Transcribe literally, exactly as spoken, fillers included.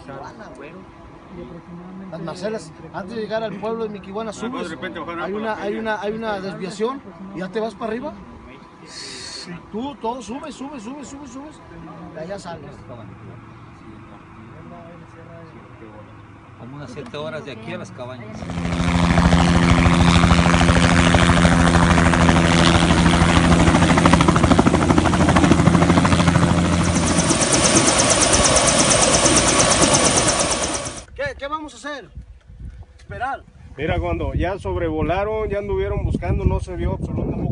Miquihuana, güey. Las Marcelas, antes de llegar al pueblo de Miquihuana, subes, hay una, hay una, hay una desviación y ya te vas para arriba. Y tú, todo subes, subes, subes, subes, subes, y allá sales. Como unas siete horas de aquí a las cabañas. ¿Qué, qué vamos a hacer? Esperar. Mira, cuando ya sobrevolaron, ya anduvieron buscando, no se vio absolutamente